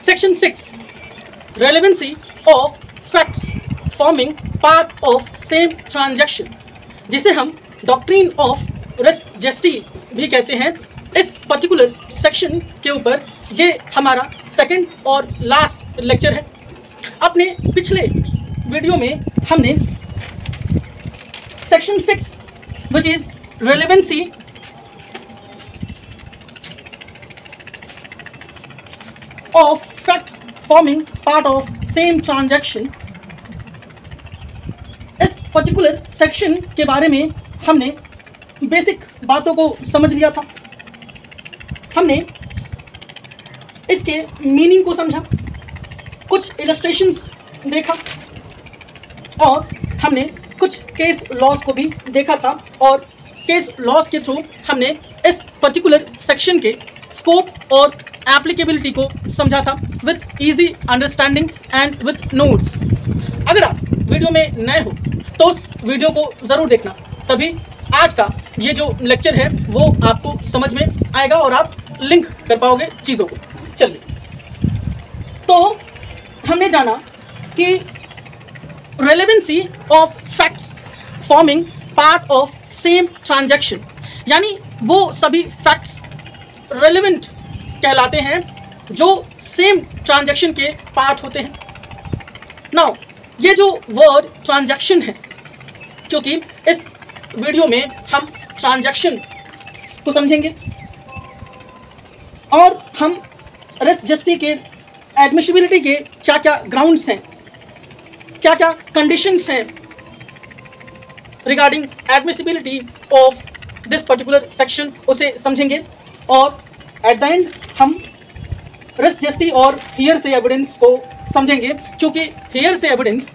Section 6 relevancy of facts forming part of same transaction, जिसे हम doctrine of रिस zesty भी कहते हैं। इस पर्टिकुलर सेक्शन के ऊपर ये हमारा सेकंड और लास्ट लेक्चर है। अपने पिछले वीडियो में हमने section 6 which is relevancy of facts forming part of same transaction, इस पर्टिकुलर सेक्शन के बारे में हमने बेसिक बातों को समझ लिया था। हमने इसके मीनिंग को समझा, कुछ इलस्ट्रेशंस देखा और हमने कुछ केस लॉज को भी देखा था और केस लॉज के थ्रू हमने इस पर्टिकुलर सेक्शन के स्कोप और एप्लीकेबिलिटी को समझा था with easy understanding and with notes. अगर आप वीडियो में नए हो तो उस वीडियो को ज़रूर देखना, तभी आज का ये जो लेक्चर है वो आपको समझ में आएगा और आप लिंक कर पाओगे चीज़ों को। चलिए, तो हमने जाना कि relevancy of facts forming part of same transaction, यानी वो सभी फैक्ट्स रेलेवेंट कहलाते हैं जो सेम ट्रांजैक्शन के पार्ट होते हैं। नाउ ये जो वर्ड ट्रांजैक्शन है, क्योंकि इस वीडियो में हम ट्रांजैक्शन को समझेंगे और हम रिस जेस्टी के एडमिसिबिलिटी के क्या क्या ग्राउंड्स हैं, क्या क्या कंडीशंस हैं regarding admissibility of this particular section, उसे समझेंगे और एट द एंड हम रिस जेस्टी और हियर से एविडेंस को समझेंगे, क्योंकि हियर से एविडेंस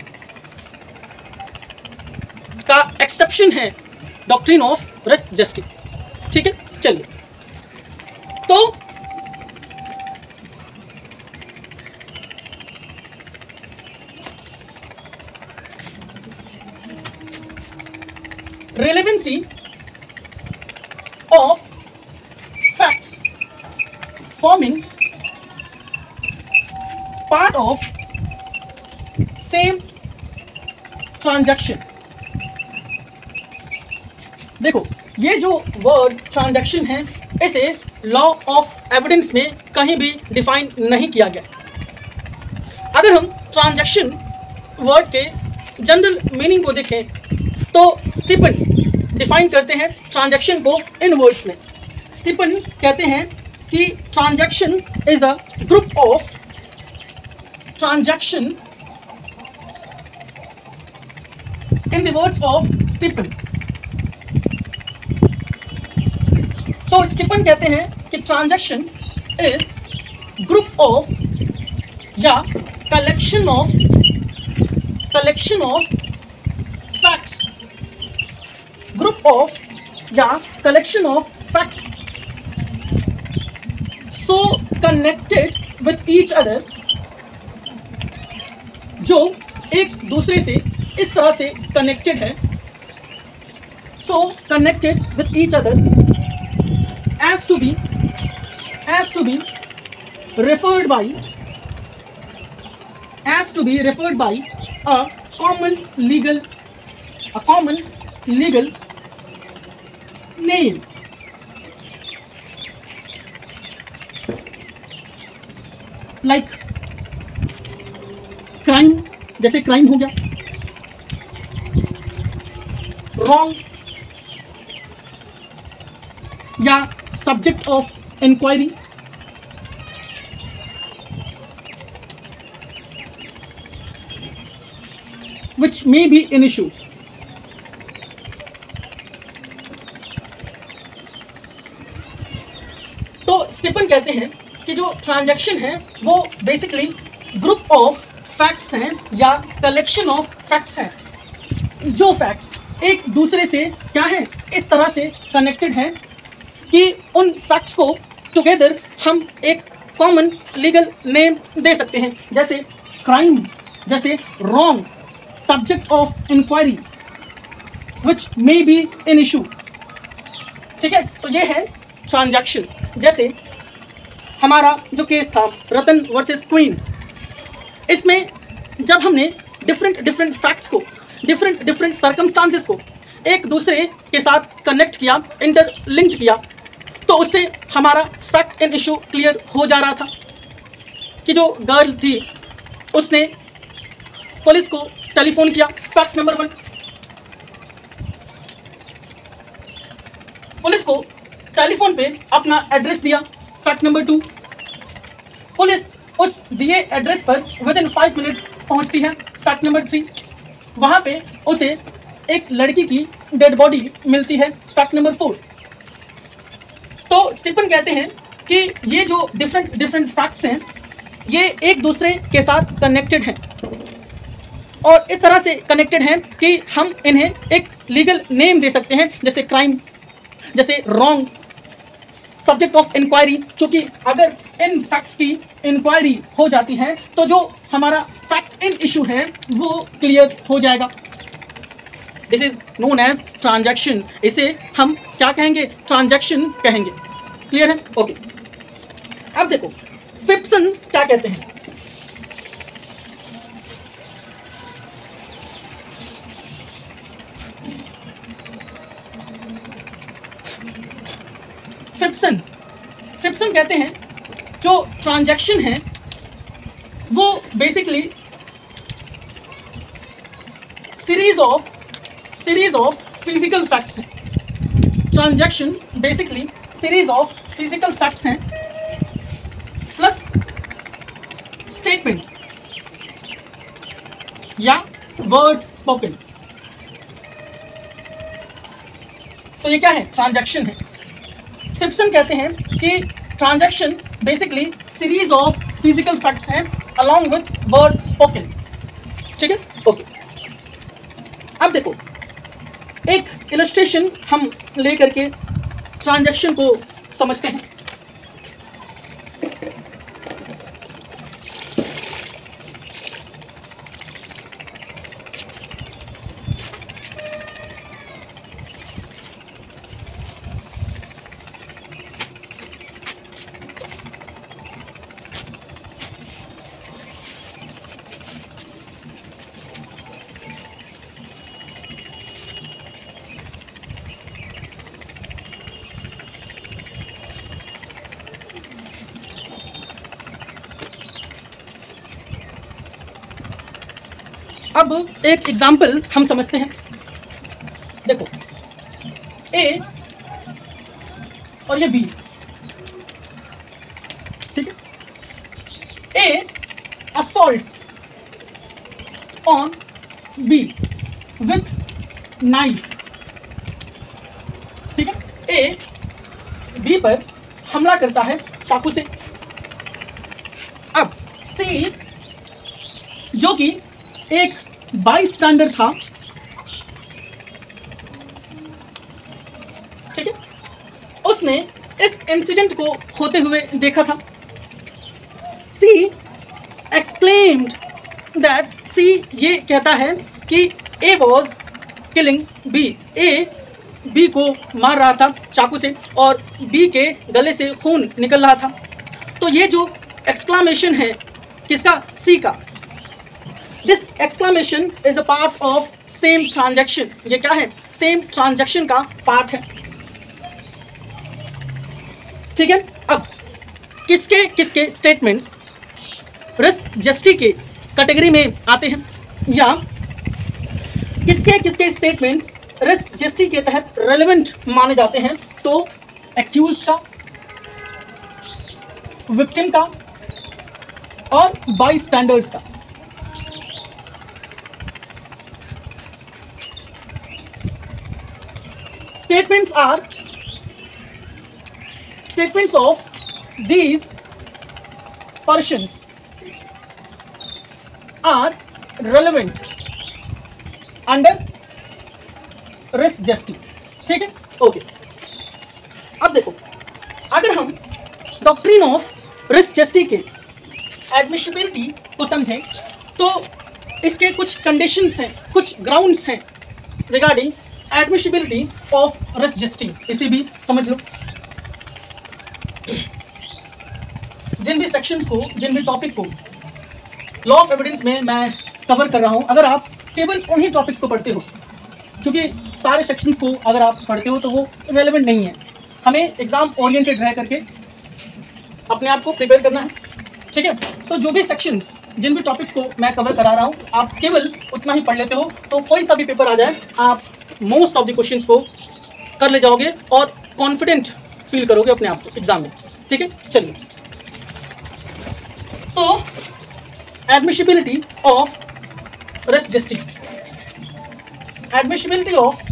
का एक्सेप्शन है डॉक्ट्रिन ऑफ रिस जेस्टी। ठीक है, चलिए, तो relevancy of facts forming part of same transaction. देखो, ये जो वर्ड ट्रांजैक्शन है इसे लॉ ऑफ एविडेंस में कहीं भी डिफाइन नहीं किया गया। अगर हम ट्रांजैक्शन वर्ड के जनरल मीनिंग को देखें तो स्टीपन डिफाइन करते हैं ट्रांजैक्शन को इन वर्ड्स में। स्टीपन कहते हैं कि transaction is a group of transaction in the words of Stephen. तो स्टीपन कहते हैं कि ट्रांजैक्शन इज ग्रुप ऑफ या collection of facts, group of या collection of facts so connected with each other, जो एक दूसरे से इस तरह से कनेक्टेड है, so connected with each other as to be referred by a common legal name। Like crime, जैसे क्राइम हो गया, रॉन्ग या subject of inquiry, which may be an issue। तो स्टीपन कहते हैं कि जो ट्रांजैक्शन है वो बेसिकली ग्रुप ऑफ फैक्ट्स हैं या कलेक्शन ऑफ फैक्ट्स हैं, जो फैक्ट्स एक दूसरे से क्या है, इस तरह से कनेक्टेड हैं कि उन फैक्ट्स को टुगेदर हम एक कॉमन लीगल नेम दे सकते हैं, जैसे क्राइम, जैसे wrong, subject of inquiry, which may be an issue. ठीक है, तो ये है ट्रांजैक्शन। जैसे हमारा जो केस था रतन वर्सेस क्वीन, इसमें जब हमने डिफरेंट फैक्ट्स को, डिफरेंट सर्कमस्टांसेस को एक दूसरे के साथ कनेक्ट किया, इंटरलिंक्ड किया, तो उससे हमारा फैक्ट एंड इशू क्लियर हो जा रहा था कि जो गर्ल थी उसने पुलिस को टेलीफोन किया, फैक्ट नंबर 1। पुलिस को टेलीफोन पे अपना एड्रेस दिया, फैक्ट नंबर 2। पुलिस उस दिए एड्रेस पर विदिन 5 मिनट्स पहुंचती है, फैक्ट नंबर 3। वहां पे उसे एक लड़की की डेड बॉडी मिलती है, फैक्ट नंबर 4। तो स्टीफन कहते हैं कि ये जो डिफरेंट फैक्ट्स हैं ये एक दूसरे के साथ कनेक्टेड हैं और इस तरह से कनेक्टेड हैं कि हम इन्हें एक लीगल नेम दे सकते हैं, जैसे क्राइम, जैसे रॉन्ग, सब्जेक्ट ऑफ इंक्वायरी। क्योंकि अगर इन फैक्ट्स की इंक्वायरी हो जाती है तो जो हमारा फैक्ट इन इशू है वो क्लियर हो जाएगा। This is known as transaction. इसे हम क्या कहेंगे? ट्रांजैक्शन कहेंगे। क्लियर है? ओके। अब देखो फिप्सन क्या कहते हैं। फिप्सन कहते हैं जो ट्रांजैक्शन है वो basically series of physical facts हैं। Transaction basically series of physical facts हैं प्लस स्टेटमेंट्स या वर्ड्स स्पोकन। तो ये क्या है? ट्रांजैक्शन है। फिप्सन कहते हैं कि transaction basically series of physical facts हैं अलॉन्ग विथ वर्ड स्पोकन। ठीक है? ओके। अब देखो एक इलस्ट्रेशन हम लेकर के ट्रांजैक्शन को समझते हैं। अब एक एग्जाम्पल हम समझते हैं। देखो ए और ये बी, ठीक है। A assaults on B with knife, ठीक है। ए बी पर हमला करता है चाकू से। अब सी जो कि एक बाईस्टैंडर था, ठीक है, उसने इस इंसिडेंट को होते हुए देखा था। सी एक्सक्लेम्ड दैट, सी ये कहता है कि A was killing B, A B को मार रहा था चाकू से और बी के गले से खून निकल रहा था। तो ये जो एक्सक्लामेशन है किसका? सी का। This exclamation is a part of same transaction. ये क्या है? सेम ट्रांजैक्शन का पार्ट है। ठीक है। अब किसके किसके स्टेटमेंट्स रिस जस्टी के कैटेगरी में आते हैं या किसके किसके स्टेटमेंट्स रिस जस्टी के तहत रेलेवेंट माने जाते हैं? तो एक्यूज का, विक्टिम का और बाईस्टैंडर्स का। Statements of these persons are relevant under res gesti। ठीक है? ओके। अब देखो अगर हम डॉक्ट्रिन ऑफ रिस जस्टी के एडमिसिबिलिटी को समझें तो इसके कुछ कंडीशंस हैं, कुछ ग्राउंड्स हैं रिगार्डिंग एडमिसिबिलिटी ऑफ रिस जस्टी। इसे भी समझ लो। जिन भी सेक्शंस को, जिन भी टॉपिक को लॉ ऑफ एविडेंस में मैं कवर कर रहा हूँ, अगर आप केवल उन्हीं टॉपिक्स को पढ़ते हो, क्योंकि सारे सेक्शंस को अगर आप पढ़ते हो तो वो रेलेवेंट नहीं है। हमें एग्जाम ओरिएंटेड रह करके अपने आप को प्रिपेयर करना है, ठीक है। तो जो भी सेक्शंस, जिन भी टॉपिक्स को मैं कवर करा रहा हूँ, आप केवल उतना ही पढ़ लेते हो तो कोई सा भी पेपर आ जाए आप मोस्ट ऑफ द क्वेश्चंस को कर ले जाओगे और कॉन्फिडेंट फील करोगे अपने आप को एग्जाम में, ठीक है। चलिए, तो admissibility of res gestae, admissibility of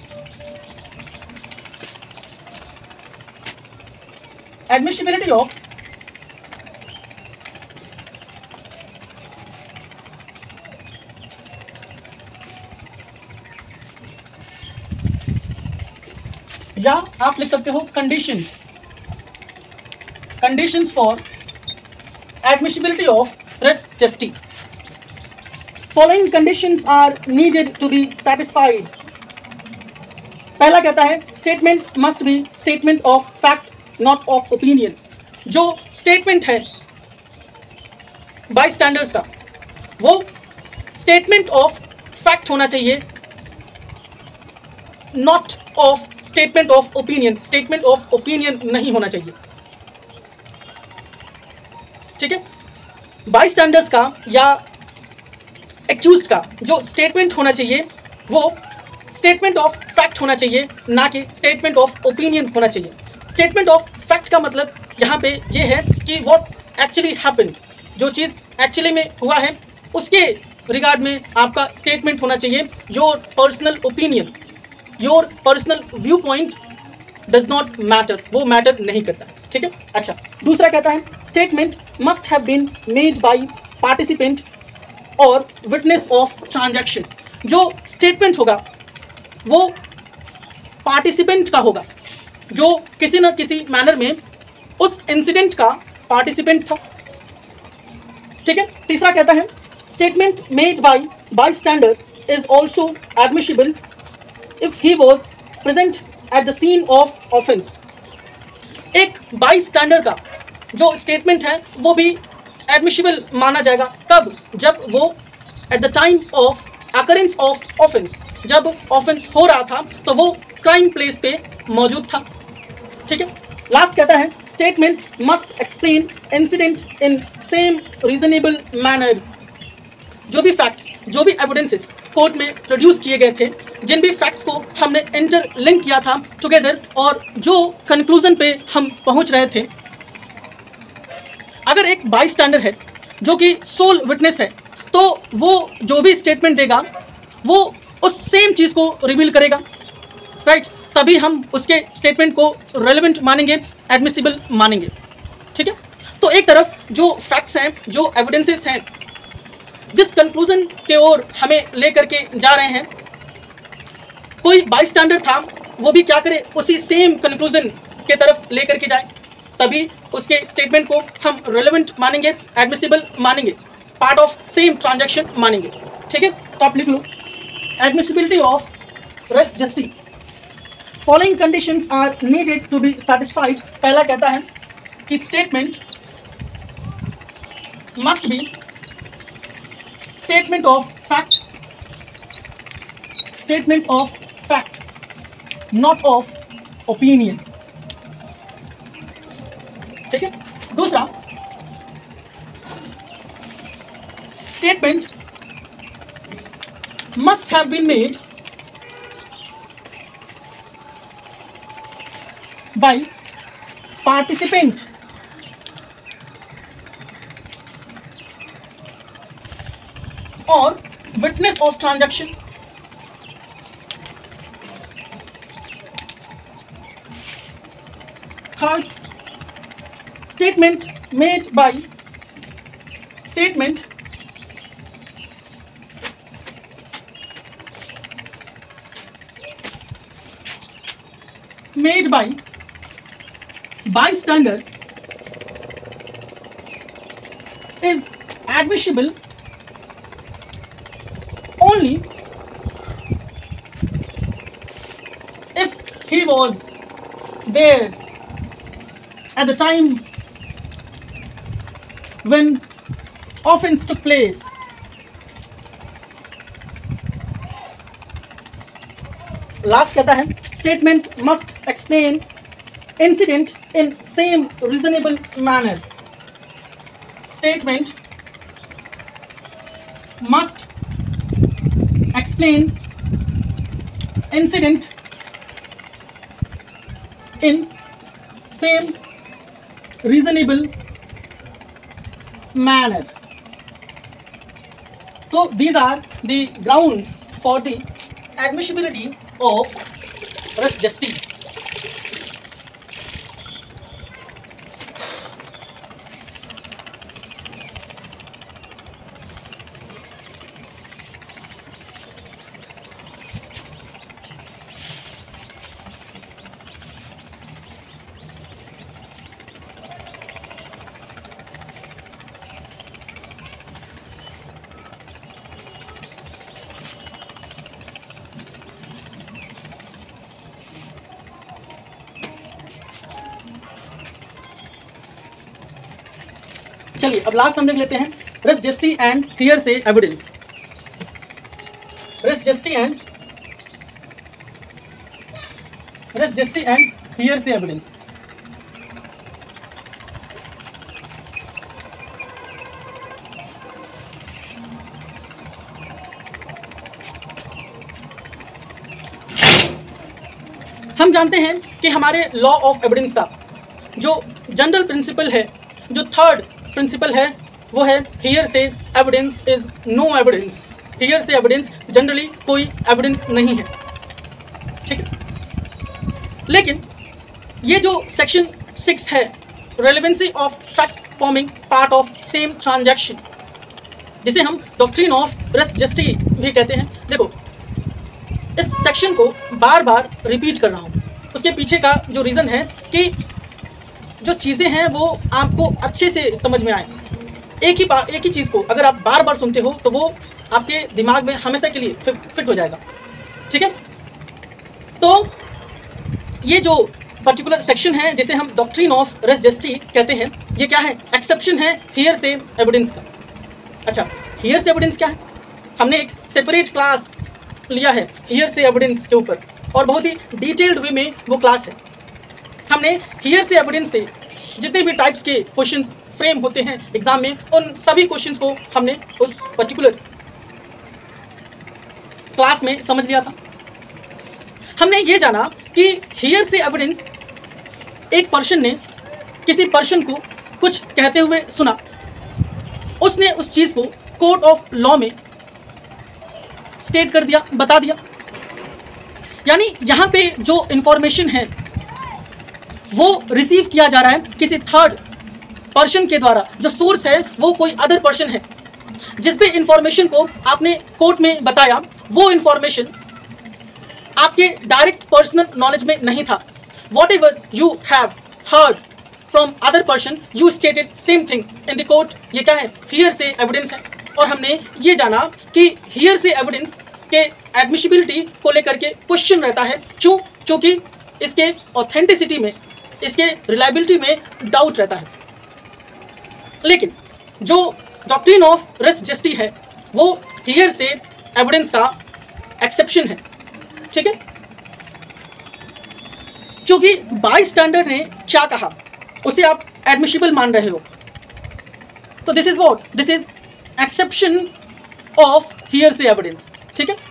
या आप लिख सकते हो conditions for admissibility of res gestae. Following conditions are needed to be satisfied. पहला कहता है statement must be statement of fact not of opinion. जो स्टेटमेंट है बाय स्टैंडर्ड्स का वो स्टेटमेंट ऑफ फैक्ट होना चाहिए, not of statement of opinion. Statement of opinion नहीं होना चाहिए, ठीक है। बाय स्टैंडर्ड्स का या एक्यूज्ड का जो स्टेटमेंट होना चाहिए वो स्टेटमेंट ऑफ फैक्ट होना चाहिए, ना कि स्टेटमेंट ऑफ ओपिनियन होना चाहिए। स्टेटमेंट ऑफ फैक्ट का मतलब यहाँ पे ये है कि व्हाट एक्चुअली हैपेंड, जो चीज़ एक्चुअली में हुआ है उसके रिगार्ड में आपका स्टेटमेंट होना चाहिए। Your personal opinion, your personal view point does not matter, वो मैटर नहीं करता, ठीक है। अच्छा, दूसरा कहता है statement must have been made by participant और विटनेस ऑफ ट्रांजैक्शन। जो स्टेटमेंट होगा वो पार्टिसिपेंट का होगा, जो किसी न किसी मैनर में उस इंसिडेंट का पार्टिसिपेंट था, ठीक है। तीसरा कहता है statement made bystander is also admissible if he was present at the scene of offence. एक बाय स्टैंडर का जो स्टेटमेंट है वो भी एडमिशिबल माना जाएगा, कब? जब वो at the time of occurrence of offence, जब ऑफेंस हो रहा था तो वो क्राइम प्लेस पे मौजूद था, ठीक है। लास्ट कहता है statement must explain incident in same reasonable manner. जो भी फैक्ट्स, जो भी एविडेंसेस कोर्ट में प्रोड्यूस किए गए थे, जिन भी फैक्ट्स को हमने इंटरलिंक किया था टुगेदर और जो कंक्लूजन पे हम पहुंच रहे थे, अगर एक बाय स्टैंडर है जो कि सोल विटनेस है तो वो जो भी स्टेटमेंट देगा वो उस सेम चीज़ को रिवील करेगा, राइट। तभी हम उसके स्टेटमेंट को रेलेवेंट मानेंगे, एडमिसिबल मानेंगे, ठीक है। तो एक तरफ जो फैक्ट्स हैं, जो एविडेंसेस हैं, जिस कंक्लूजन के ओर हमें लेकर के जा रहे हैं, कोई बाय स्टैंडर था वो भी क्या करे, उसी सेम कंक्लूजन के तरफ लेकर के जाए, तभी उसके स्टेटमेंट को हम रेलेवेंट मानेंगे, एडमिसिबल मानेंगे, पार्ट ऑफ सेम ट्रांजैक्शन मानेंगे, ठीक है। तो आप लिख लो admissibility of res gestae. Following conditions are needed to be satisfied. पहला कहता है कि statement must be statement of fact, statement of fact, not of opinion, ठीक है। दूसरा, statement must have been made by participant or witness of transaction. Third, statement made by bystander is admissible only if he was there at the time when offense took place. Last कहता है statement must explain incident in same reasonable manner. Statement must explain incident in same reasonable manner. So these are the grounds for the admissibility of res gesti. चलिए अब last हम देख लेते हैं res gestae and hearsay evidence. Res gestae and hearsay evidence. हम जानते हैं कि हमारे लॉ ऑफ एविडेंस का जो जनरल प्रिंसिपल है, जो थर्ड प्रिंसिपल है, वो है hearsay evidence is no evidence. Hearsay evidence generally कोई एविडेंस नहीं है. ठीक है, लेकिन ये जो सेक्शन 6 है, relevancy of facts forming part of same transaction, जिसे हम डॉक्ट्रिन ऑफ रेस जेस्टी भी कहते हैं. देखो, इस सेक्शन को बार बार रिपीट कर रहा हूँ. उसके पीछे का जो रीज़न है कि जो चीज़ें हैं वो आपको अच्छे से समझ में आए. एक ही चीज़ को अगर आप बार बार सुनते हो तो वो आपके दिमाग में हमेशा के लिए फिट हो जाएगा. ठीक है, तो ये जो पर्टिकुलर सेक्शन है जिसे हम डॉक्ट्रिन ऑफ रेस जेस्टी कहते हैं, ये क्या है? एक्सेप्शन है हियर से एविडेंस का. अच्छा, हियर से एविडेंस क्या है? हमने एक सेपरेट क्लास लिया है हियर से एविडेंस के ऊपर, और बहुत ही डिटेल्ड वे में वो क्लास है. हमने हियर से एविडेंस से जितने भी टाइप्स के क्वेश्चंस फ्रेम होते हैं एग्जाम में, उन सभी क्वेश्चंस को हमने उस पर्टिकुलर क्लास में समझ लिया था. हमने ये जाना कि हियर से एविडेंस, एक पर्सन ने किसी पर्सन को कुछ कहते हुए सुना, उसने उस चीज़ को कोर्ट ऑफ लॉ में स्टेट कर दिया, बता दिया. यानी यहाँ पे जो इंफॉर्मेशन है वो रिसीव किया जा रहा है किसी थर्ड पर्सन के द्वारा. जो सोर्स है वो कोई अदर पर्सन है. जिस भी इंफॉर्मेशन को आपने कोर्ट में बताया, वो इंफॉर्मेशन आपके डायरेक्ट पर्सनल नॉलेज में नहीं था. Whatever you have heard from other person, you stated same thing in the court. ये क्या है? हियर से एविडेंस है. और हमने ये जाना कि हियर से एविडेंस के एडमिसिबिलिटी को लेकर के क्वेश्चन रहता है. क्यों? क्योंकि इसके ऑथेंटिसिटी में, इसके रिलायबिलिटी में डाउट रहता है. लेकिन जो डॉक्ट्रिन ऑफ रेस जेस्टी है वो हियर से एविडेंस का एक्सेप्शन है. ठीक है, क्योंकि बाई स्टैंडर्ड ने क्या कहा उसे आप एडमिसिबल मान रहे हो. तो this is what? This is exception of hearsay evidence. ठीक है,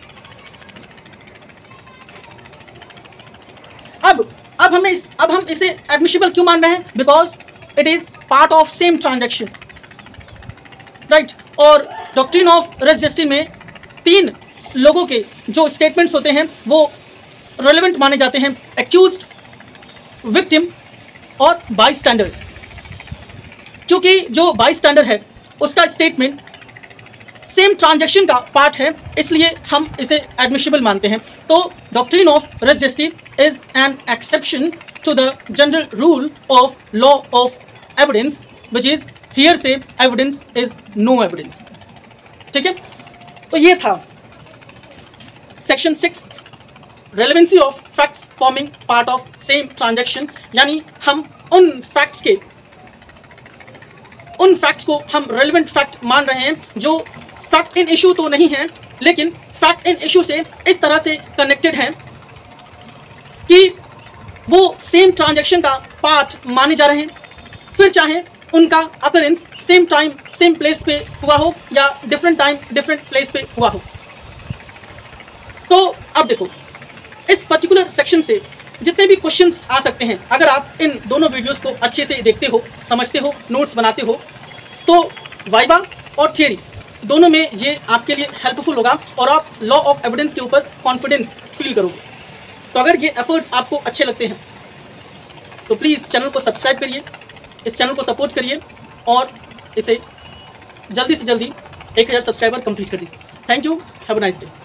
अब हम इसे एडमिसिबल क्यों मान रहे हैं? Because it is part of same transaction, right. और डॉक्ट्रिन ऑफ रेस जेस्टी में 3 लोगों के जो स्टेटमेंट्स होते हैं वो रेलेवेंट माने जाते हैं: एक्यूज्ड, विक्टिम और बाई स्टैंडर्ड्स. क्योंकि जो बाई स्टैंडर्ड है उसका स्टेटमेंट सेम ट्रांजैक्शन का पार्ट है, इसलिए हम इसे एडमिसिबल मानते हैं. तो doctrine of res gestae is an exception to the general rule of law of evidence, which is hearsay evidence is no evidence. ठीक है, तो ये था section 6, relevancy of facts forming part of same transaction. यानी हम उन facts के उन फैक्ट्स को हम रेलिवेंट फैक्ट मान रहे हैं जो फैक्ट इन इशू तो नहीं है, लेकिन फैक्ट इन इशू से इस तरह से कनेक्टेड हैं कि वो सेम ट्रांजैक्शन का पार्ट माने जा रहे हैं, फिर चाहे उनका occurrence same time same place पे हुआ हो या डिफरेंट टाइम डिफरेंट प्लेस पे हुआ हो। तो अब देखो, इस पर्टिकुलर सेक्शन से जितने भी क्वेश्चंस आ सकते हैं, अगर आप इन दोनों वीडियोस को अच्छे से देखते हो, समझते हो, नोट्स बनाते हो, तो वाइवा और थियरी दोनों में ये आपके लिए हेल्पफुल होगा और आप लॉ ऑफ एविडेंस के ऊपर कॉन्फिडेंस फील करोगे। तो अगर ये एफर्ट्स आपको अच्छे लगते हैं तो प्लीज़ चैनल को सब्सक्राइब करिए, इस चैनल को सपोर्ट करिए और इसे जल्दी से जल्दी 1000 सब्सक्राइबर कंप्लीट कर दीजिए। Thank you, have a nice day.